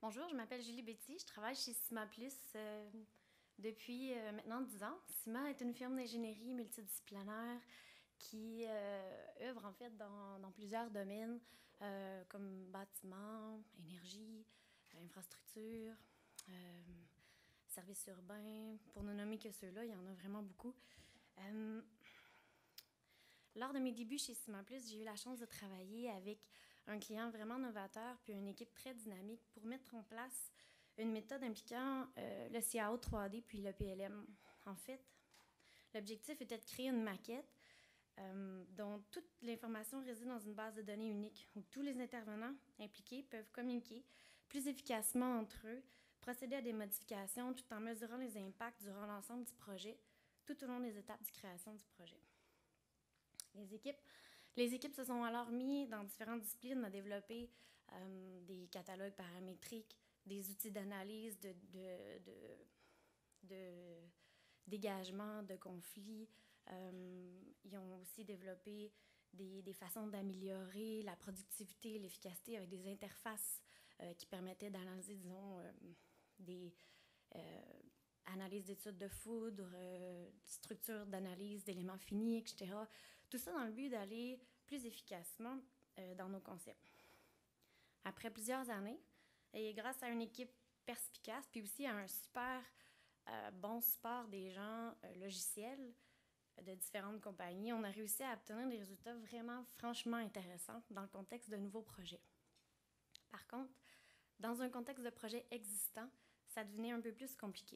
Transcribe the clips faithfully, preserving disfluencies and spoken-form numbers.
Bonjour, je m'appelle Julie Betty, je travaille chez Cima Plus euh, depuis euh, maintenant dix ans. Cima est une firme d'ingénierie multidisciplinaire qui euh, œuvre en fait dans, dans plusieurs domaines euh, comme bâtiment, énergie, infrastructure, euh, services urbains. Pour ne nommer que ceux-là, il y en a vraiment beaucoup. Euh, lors de mes débuts chez Cima Plus, j'ai eu la chance de travailler avec un client vraiment novateur puis une équipe très dynamique pour mettre en place une méthode impliquant euh, le C A O trois D puis le P L M. En fait, l'objectif était de créer une maquette euh, dont toute l'information réside dans une base de données unique où tous les intervenants impliqués peuvent communiquer plus efficacement entre eux, procéder à des modifications tout en mesurant les impacts durant l'ensemble du projet, tout au long des étapes de création du projet. Les équipes Les équipes se sont alors mis dans différentes disciplines à développer euh, des catalogues paramétriques, des outils d'analyse, de, de, de, de dégagement de conflits. Euh, ils ont aussi développé des, des façons d'améliorer la productivité et l'efficacité avec des interfaces euh, qui permettaient d'analyser, disons, euh, des euh, analyses d'études de foudre, euh, structure d'analyse d'éléments finis, et cetera. Tout ça dans le but d'aller plus efficacement euh, dans nos concepts. Après plusieurs années, et grâce à une équipe perspicace, puis aussi à un super euh, bon support des gens euh, logiciels de différentes compagnies, on a réussi à obtenir des résultats vraiment franchement intéressants dans le contexte de nouveaux projets. Par contre, dans un contexte de projet existant, ça devenait un peu plus compliqué.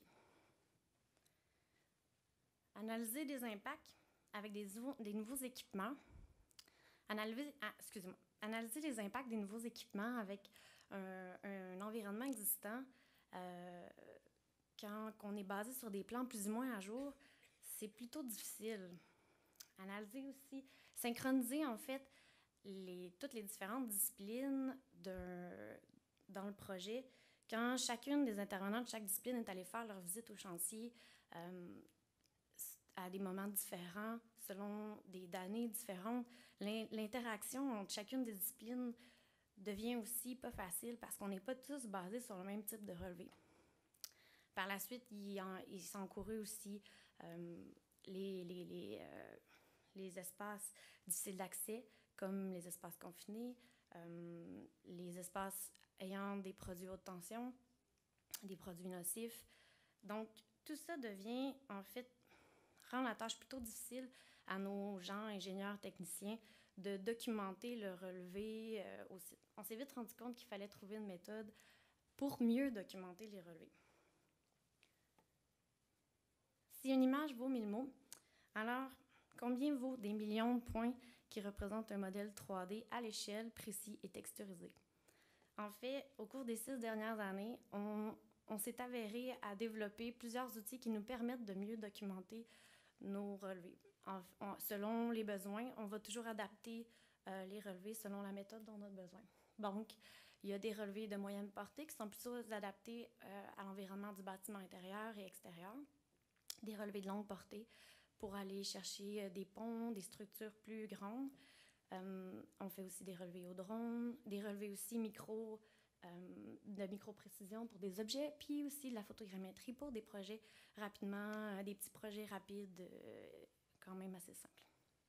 Analyser des impacts avec des, des nouveaux équipements, analyser, ah, excusez-moi, analyser les impacts des nouveaux équipements avec un, un environnement existant, euh, quand on est basé sur des plans plus ou moins à jour, c'est plutôt difficile. Analyser aussi, synchroniser en fait les, toutes les différentes disciplines de, dans le projet. Quand chacune des intervenants de chaque discipline est allée faire leur visite au chantier euh, à des moments différents, selon des données différentes, l'interaction entre chacune des disciplines devient aussi pas facile parce qu'on n'est pas tous basés sur le même type de relevé. Par la suite, il, en, il s'en courut aussi euh, les, les, les, euh, les espaces difficiles d'accès, comme les espaces confinés, euh, les espaces ayant des produits haute tension, des produits nocifs. Donc, tout ça devient, en fait, rend la tâche plutôt difficile à nos gens, ingénieurs, techniciens, de documenter le relevé euh, au site. On s'est vite rendu compte qu'il fallait trouver une méthode pour mieux documenter les relevés. Si une image vaut mille mots, alors combien vaut des millions de points qui représentent un modèle trois D à l'échelle, précis et texturisé? En fait, au cours des six dernières années, on, on s'est avéré à développer plusieurs outils qui nous permettent de mieux documenter nos relevés. En, en, selon les besoins, on va toujours adapter euh, les relevés selon la méthode dont on a besoin. Donc, il y a des relevés de moyenne portée qui sont plutôt adaptés euh, à l'environnement du bâtiment intérieur et extérieur. Des relevés de longue portée pour aller chercher des ponts, des structures plus grandes. Euh, on fait aussi des relevés au drone, des relevés aussi micro, euh, de micro-précision pour des objets, puis aussi de la photogrammétrie pour des projets rapidement, euh, des petits projets rapides, euh, quand même assez simples.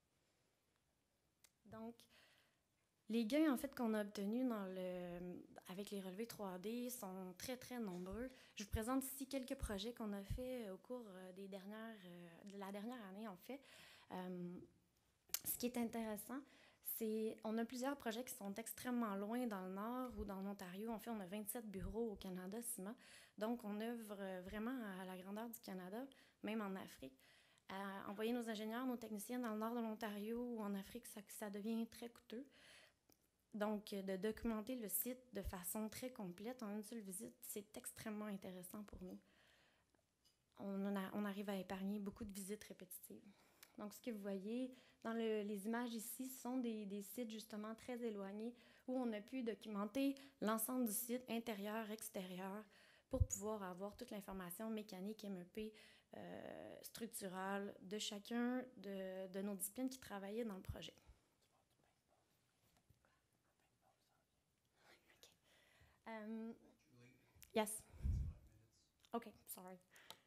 Donc, les gains en fait qu'on a obtenus dans le, avec les relevés trois D sont très très nombreux. Je vous présente ici quelques projets qu'on a fait au cours des dernières, de la dernière année en fait. Euh, ce qui est intéressant, c'est on a plusieurs projets qui sont extrêmement loin dans le nord ou dans l'Ontario. En fait, on a vingt-sept bureaux au Canada, Cima. Donc, on œuvre vraiment à la grandeur du Canada, même en Afrique. À envoyer nos ingénieurs, nos techniciens dans le nord de l'Ontario ou en Afrique, ça, ça devient très coûteux. Donc, de documenter le site de façon très complète en une seule visite, c'est extrêmement intéressant pour nous. On, a, on arrive à épargner beaucoup de visites répétitives. Donc, ce que vous voyez dans le, les images ici, ce sont des, des sites justement très éloignés où on a pu documenter l'ensemble du site intérieur, extérieur, pour pouvoir avoir toute l'information mécanique, M E P, euh, structurale de chacun de, de nos disciplines qui travaillaient dans le projet. Euh, Yes. OK, sorry.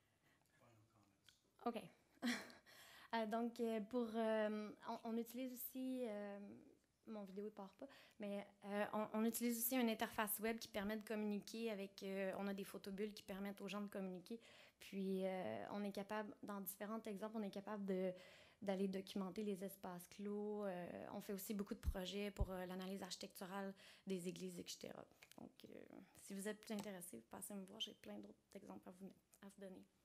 OK. Euh, donc, euh, pour, euh, on, on utilise aussi, euh, mon vidéo ne part pas, mais euh, on, on utilise aussi une interface web qui permet de communiquer avec, euh, on a des photobulles qui permettent aux gens de communiquer, puis euh, on est capable, dans différents exemples, on est capable de, d'aller documenter les espaces clos. Euh, on fait aussi beaucoup de projets pour euh, l'analyse architecturale des églises, et cetera. Donc, euh, si vous êtes plus intéressé, passez me voir, j'ai plein d'autres exemples à vous, à vous donner.